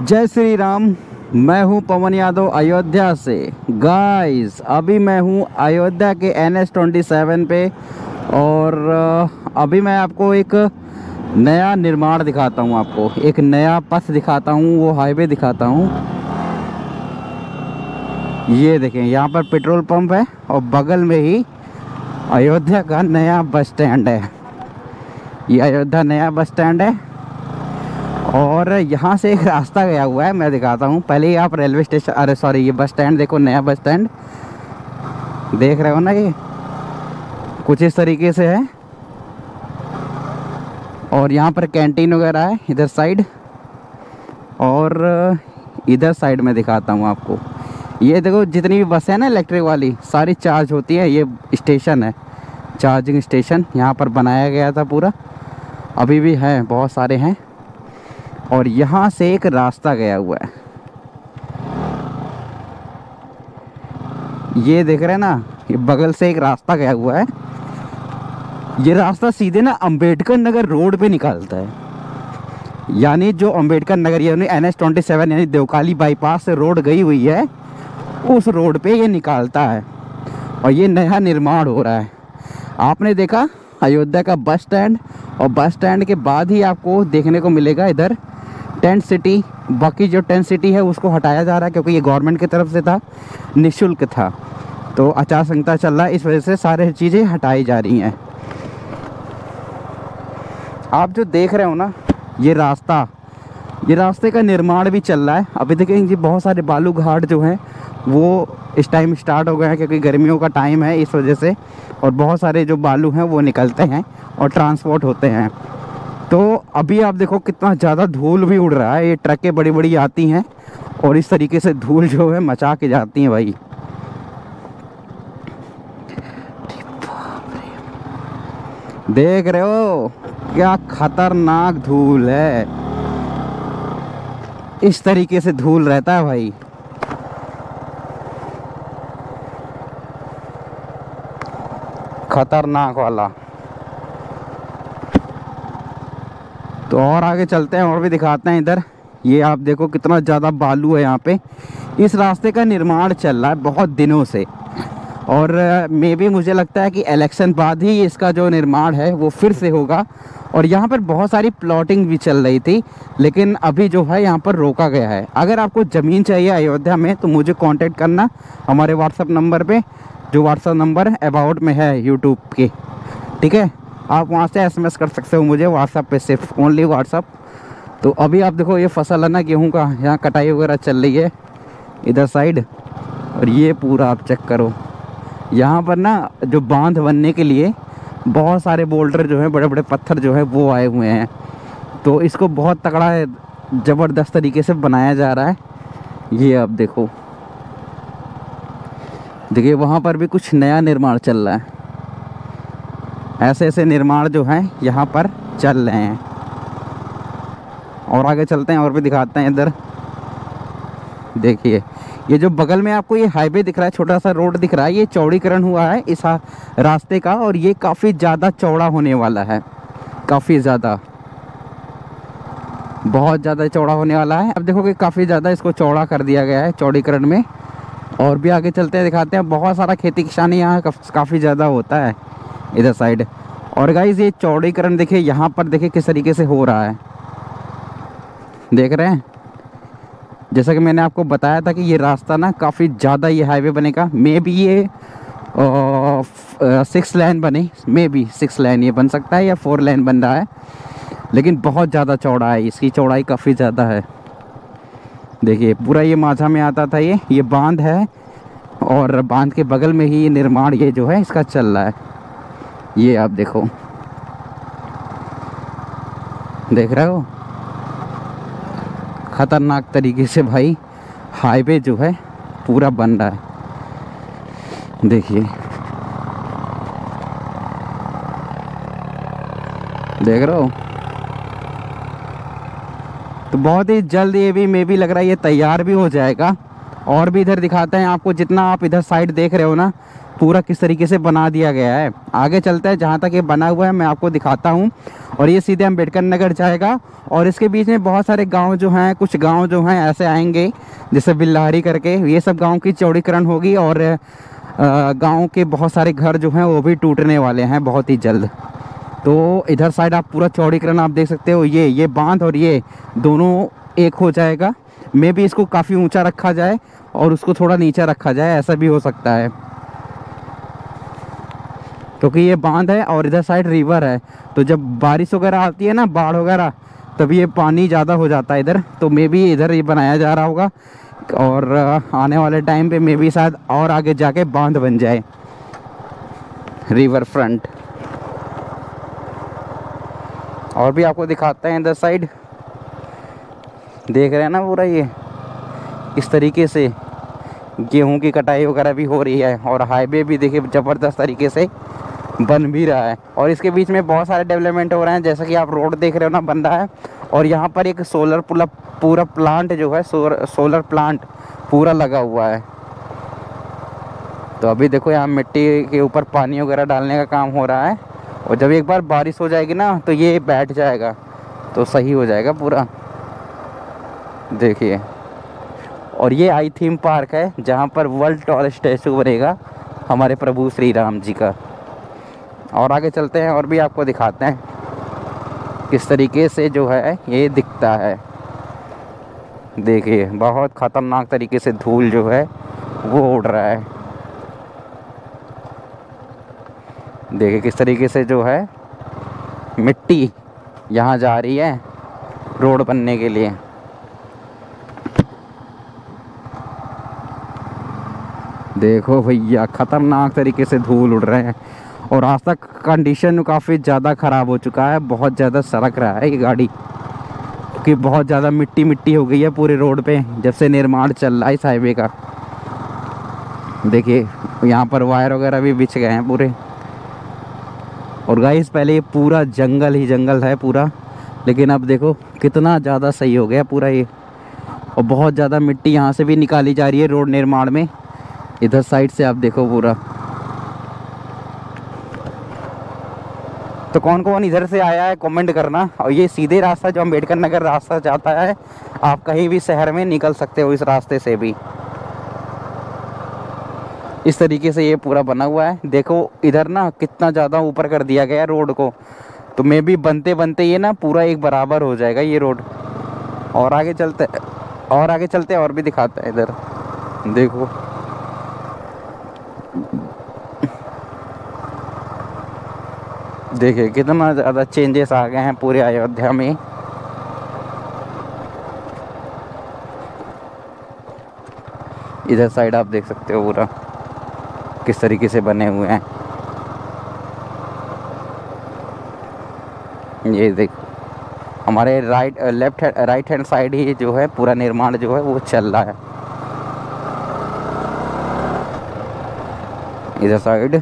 जय श्री राम। मैं हूं पवन यादव अयोध्या से। गाइस अभी मैं हूं अयोध्या के NH-27 पे और अभी मैं आपको एक नया निर्माण दिखाता हूं, आपको एक नया पथ दिखाता हूं, वो हाईवे दिखाता हूं। ये देखें, यहाँ पर पेट्रोल पंप है और बगल में ही अयोध्या का नया बस स्टैंड है। ये अयोध्या नया बस स्टैंड है और यहाँ से एक रास्ता गया हुआ है, मैं दिखाता हूँ। पहले ही आप रेलवे स्टेशन, अरे सॉरी, ये बस स्टैंड देखो, नया बस स्टैंड देख रहे हो ना, ये कुछ इस तरीके से है। और यहाँ पर कैंटीन वगैरह है इधर साइड, और इधर साइड में दिखाता हूँ आपको। ये देखो, जितनी भी बसें हैं ना इलेक्ट्रिक वाली, सारी चार्ज होती है। ये स्टेशन है, चार्जिंग स्टेशन यहाँ पर बनाया गया था पूरा, अभी भी है, बहुत सारे हैं। और यहाँ से एक रास्ता गया हुआ है, ये देख रहे हैं ना, ये बगल से एक रास्ता गया हुआ है। ये रास्ता सीधे ना अंबेडकर नगर रोड पे निकलता है, यानी जो अंबेडकर नगर यानी NH-27 यानी देवकाली बाईपास से रोड गई हुई है, उस रोड पे ये निकालता है। और ये नया निर्माण हो रहा है। आपने देखा अयोध्या का बस स्टैंड, और बस स्टैंड के बाद ही आपको देखने को मिलेगा इधर टेंट सिटी। बाकी जो टेंट सिटी है उसको हटाया जा रहा है, क्योंकि ये गवर्नमेंट की तरफ से था, निःशुल्क था, तो आचार संहिता चल रहा है, इस वजह से सारे चीज़ें हटाई जा रही हैं। आप जो देख रहे हो ना, ये रास्ते का निर्माण भी चल रहा है। अभी देखेंगे बहुत सारे बालू घाट जो हैं वो इस टाइम स्टार्ट हो गए हैं, क्योंकि गर्मियों का टाइम है इस वजह से, और बहुत सारे जो बालू हैं वो निकलते हैं और ट्रांसपोर्ट होते हैं। तो अभी आप देखो कितना ज़्यादा धूल भी उड़ रहा है। ये ट्रकें बड़ी बड़ी आती हैं और इस तरीके से धूल जो है मचा के जाती हैं भाई। देख रहे हो क्या खतरनाक धूल है, इस तरीके से धूल रहता है भाई। खतरनाक वाला। तो और आगे चलते हैं और भी दिखाते हैं इधर। ये आप देखो कितना ज़्यादा बालू है यहाँ पे। इस रास्ते का निर्माण चल रहा है बहुत दिनों से, और मे भी मुझे लगता है कि इलेक्शन बाद ही इसका जो निर्माण है वो फिर से होगा। और यहाँ पर बहुत सारी प्लॉटिंग भी चल रही थी, लेकिन अभी जो है यहाँ पर रोका गया है। अगर आपको ज़मीन चाहिए अयोध्या में तो मुझे कांटेक्ट करना हमारे व्हाट्सअप नंबर पे, जो व्हाट्सअप नंबर अबाउट में है यूट्यूब के, ठीक है। आप वहाँ से SMS कर सकते हो मुझे व्हाट्सअप पे, सिर्फ ओनली व्हाट्सअप। तो अभी आप देखो ये फसल है ना गेहूँ का, यहाँ कटाई वगैरह चल रही है इधर साइड। और ये पूरा आप चेक करो, यहाँ पर ना जो बांध बनने के लिए बहुत सारे बोल्डर जो हैं, बड़े बड़े पत्थर जो है वो आए हुए हैं। तो इसको बहुत तगड़ा ज़बरदस्त तरीके से बनाया जा रहा है। ये आप देखो, देखिए वहाँ पर भी कुछ नया निर्माण चल रहा है। ऐसे ऐसे निर्माण जो हैं यहाँ पर चल रहे हैं। और आगे चलते हैं और भी दिखाते हैं इधर। देखिए ये जो बगल में आपको ये हाईवे दिख रहा है, छोटा सा रोड दिख रहा है, ये चौड़ीकरण हुआ है इस रास्ते का, और ये काफ़ी ज़्यादा चौड़ा होने वाला है, काफ़ी ज़्यादा, बहुत ज़्यादा चौड़ा होने वाला है। अब देखो कि काफ़ी ज़्यादा इसको चौड़ा कर दिया गया है चौड़ीकरण में। और भी आगे चलते हैं, दिखाते हैं। बहुत सारा खेती किसानी यहाँ काफ़ी ज़्यादा होता है इधर साइड। और गाइस ये चौड़ीकरण देखिए यहाँ पर, देखिए किस तरीके से हो रहा है, देख रहे हैं। जैसा कि मैंने आपको बताया था कि ये रास्ता ना काफ़ी ज़्यादा, ये हाईवे बनेगा, मे बी ये 6 लेन बने, मे बी 6 लेन ये बन सकता है, या 4 लेन बन रहा है, लेकिन बहुत ज़्यादा चौड़ा है, इसकी चौड़ाई काफ़ी ज़्यादा है। देखिए पूरा ये माझा में आता था, ये बांध है, और बांध के बगल में ही ये निर्माण ये जो है इसका चल रहा है। ये आप देखो, देख रहे हो खतरनाक तरीके से भाई हाईवे जो है पूरा बन रहा है। देखिए, देख रहे हो। तो बहुत ही जल्द ये भी मे भी लग रहा है ये तैयार भी हो जाएगा। और भी इधर दिखाते हैं आपको, जितना आप इधर साइड देख रहे हो ना, पूरा किस तरीके से बना दिया गया है। आगे चलता है, जहाँ तक ये बना हुआ है मैं आपको दिखाता हूँ। और ये सीधे अम्बेडकर नगर जाएगा और इसके बीच में बहुत सारे गांव जो हैं, कुछ गांव जो हैं ऐसे आएंगे जैसे बिल्लारी करके, ये सब गांव की चौड़ीकरण होगी और गांव के बहुत सारे घर जो हैं वो भी टूटने वाले हैं बहुत ही जल्द। तो इधर साइड आप पूरा चौड़ीकरण आप देख सकते हो, ये बांध और ये दोनों एक हो जाएगा। मे भी इसको काफ़ी ऊंचा रखा जाए और उसको थोड़ा नीचा रखा जाए, ऐसा भी हो सकता है, क्योंकि ये बांध है और इधर साइड रिवर है। तो जब बारिश वगैरह आती है ना, बाढ़ वगैरह, तब ये पानी ज़्यादा हो जाता है इधर। तो मे भी इधर ये बनाया जा रहा होगा और आने वाले टाइम पे मे भी शायद और आगे जाके बांध बन जाए, रिवर फ्रंट। और भी आपको दिखाते हैं इधर साइड, देख रहे हैं ना पूरा ये इस तरीके से गेहूं की कटाई वगैरह भी हो रही है और हाईवे भी देखिए ज़बरदस्त तरीके से बन भी रहा है। और इसके बीच में बहुत सारे डेवलपमेंट हो रहे हैं, जैसा कि आप रोड देख रहे हो ना, बन रहा है। और यहाँ पर एक सोलर पूरा प्लांट जो है, सोलर प्लांट पूरा लगा हुआ है। तो अभी देखो यहाँ मिट्टी के ऊपर पानी वगैरह डालने का काम हो रहा है और जब एक बार बारिश हो जाएगी ना तो ये बैठ जाएगा, तो सही हो जाएगा पूरा। देखिए, और ये आई थीम पार्क है जहाँ पर वर्ल्ड टॉल स्टैचू बनेगा हमारे प्रभु श्री राम जी का। और आगे चलते हैं और भी आपको दिखाते हैं किस तरीके से जो है ये दिखता है। देखिए बहुत ख़तरनाक तरीके से धूल जो है वो उड़ रहा है। देखिए किस तरीके से जो है मिट्टी यहाँ जा रही है रोड बनने के लिए। देखो भैया ख़तरनाक तरीके से धूल उड़ रहे हैं और रास्ता कंडीशन काफ़ी ज़्यादा ख़राब हो चुका है, बहुत ज़्यादा सरक रहा है ये गाड़ी, क्योंकि बहुत ज़्यादा मिट्टी हो गई है पूरे रोड पे जब से निर्माण चल रहा है इस हाईवे का। देखिए यहाँ पर वायर वगैरह भी बिछ गए हैं पूरे। और गाइस पहले ये पूरा जंगल ही जंगल है पूरा, लेकिन अब देखो कितना ज़्यादा सही हो गया पूरा ये। और बहुत ज़्यादा मिट्टी यहाँ से भी निकाली जा रही है रोड निर्माण में, इधर साइड से आप देखो पूरा। तो कौन कौन इधर से आया है कमेंट करना। और ये सीधे रास्ता जो अम्बेडकर नगर रास्ता जाता है, आप कहीं भी शहर में निकल सकते हो इस रास्ते से भी। इस तरीके से ये पूरा बना हुआ है। देखो इधर ना कितना ज़्यादा ऊपर कर दिया गया है रोड को, तो मे भी बनते बनते ये ना पूरा एक बराबर हो जाएगा ये रोड। और आगे चलते और भी दिखाते हैं इधर। देखो देखिए कितना ज़्यादा चेंजेस आ गए हैं पूरे अयोध्या में। इधर साइड आप देख सकते हो पूरा किस तरीके से बने हुए हैं। ये देखो हमारे राइट हैंड साइड ही जो है पूरा निर्माण जो है वो चल रहा है। इधर साइड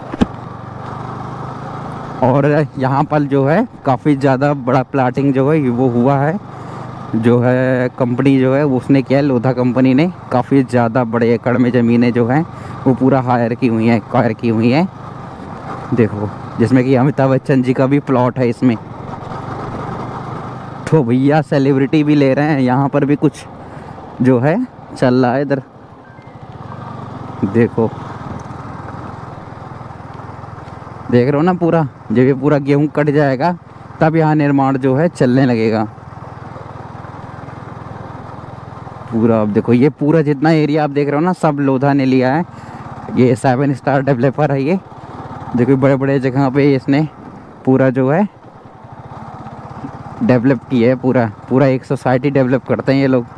और यहाँ पर जो है काफ़ी ज़्यादा बड़ा प्लाटिंग जो है वो हुआ है, जो है कंपनी जो है उसने किया है, लोधा कंपनी ने। काफ़ी ज़्यादा बड़े एकड़ में ज़मीनें जो हैं वो पूरा हायर की हुई हैं। देखो जिसमें कि अमिताभ बच्चन जी का भी प्लॉट है इसमें। तो भैया सेलिब्रिटी भी ले रहे हैं, यहाँ पर भी कुछ जो है चल रहा है इधर। देखो देख रहे हो ना पूरा, जब ये पूरा गेहूं कट जाएगा तब यहाँ निर्माण जो है चलने लगेगा पूरा। अब देखो ये पूरा जितना एरिया आप देख रहे हो ना, सब लोधा ने लिया है। ये 7 स्टार डेवलपर है ये। देखो बड़े बड़े जगह पे इसने पूरा जो है डेवलप किया है, पूरा एक सोसाइटी डेवलप करते हैं ये लोग।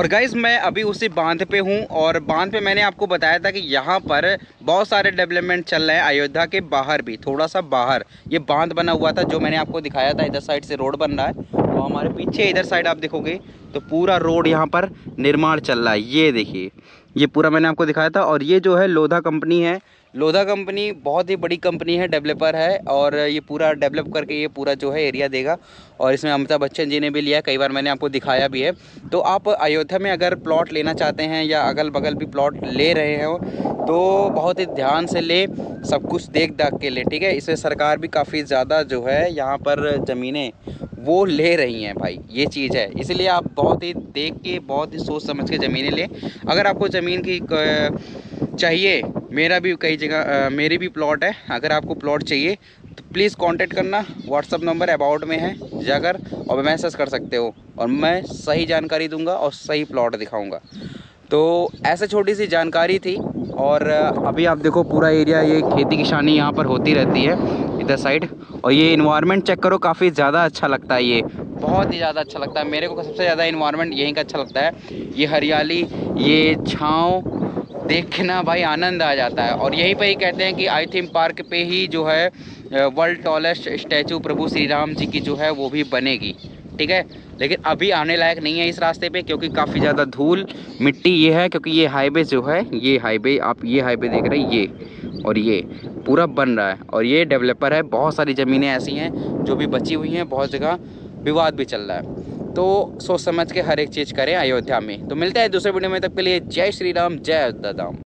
और गाइस मैं अभी उसी बांध पे हूँ, और बांध पे मैंने आपको बताया था कि यहाँ पर बहुत सारे डेवलपमेंट चल रहे हैं। अयोध्या के बाहर भी, थोड़ा सा बाहर ये बांध बना हुआ था जो मैंने आपको दिखाया था। इधर साइड से रोड बन रहा है, और हमारे पीछे इधर साइड आप देखोगे तो पूरा रोड यहाँ पर निर्माण चल रहा है। ये देखिए, ये पूरा मैंने आपको दिखाया था। और ये जो है लोधा कंपनी है। लोधा कंपनी बहुत ही बड़ी कंपनी है, डेवलपर है, और ये पूरा डेवलप करके ये पूरा जो है एरिया देगा। और इसमें अमिताभ बच्चन जी ने भी लिया, कई बार मैंने आपको दिखाया भी है। तो आप अयोध्या में अगर प्लॉट लेना चाहते हैं या अगल बगल भी प्लॉट ले रहे हो तो बहुत ही ध्यान से ले, सब कुछ देख दाख के ले, ठीक है। इसमें सरकार भी काफ़ी ज़्यादा जो है यहाँ पर ज़मीनें वो ले रही हैं भाई, ये चीज़ है। इसलिए आप बहुत ही देख के, बहुत ही सोच समझ के ज़मीनें लें। अगर आपको ज़मीन की चाहिए, मेरा भी कई जगह मेरी भी प्लॉट है, अगर आपको प्लॉट चाहिए तो प्लीज़ कांटेक्ट करना। व्हाट्सअप नंबर अबाउट में है, जाकर और मैसेज कर सकते हो, और मैं सही जानकारी दूंगा और सही प्लॉट दिखाऊंगा। तो ऐसे छोटी सी जानकारी थी। और अभी आप देखो पूरा एरिया, ये खेती किसानी यहाँ पर होती रहती है इधर साइड। और ये इन्वायरमेंट चेक करो, काफ़ी ज़्यादा अच्छा लगता है, ये बहुत ही ज़्यादा अच्छा लगता है मेरे को। सबसे ज़्यादा इन्वायरमेंट यहीं का अच्छा लगता है। ये हरियाली, ये छाँव देख के ना भाई आनंद आ जाता है। और यहीं पे ही कहते हैं कि आई थीम पार्क पे ही जो है वर्ल्ड टॉलेस्ट स्टैचू प्रभु श्री राम जी की जो है वो भी बनेगी, ठीक है। लेकिन अभी आने लायक नहीं है इस रास्ते पे, क्योंकि काफ़ी ज़्यादा धूल मिट्टी ये है। क्योंकि ये हाईवे जो है, ये हाईवे आप ये हाईवे देख रहे हैं, ये और ये पूरा बन रहा है। और ये डेवलपर है, बहुत सारी ज़मीनें ऐसी हैं जो भी बची हुई हैं, बहुत जगह विवाद भी चल रहा है। तो सोच समझ के हर एक चीज़ करें अयोध्या में। तो मिलते हैं दूसरे वीडियो में, तब के लिए जय श्री राम, जय दादाम।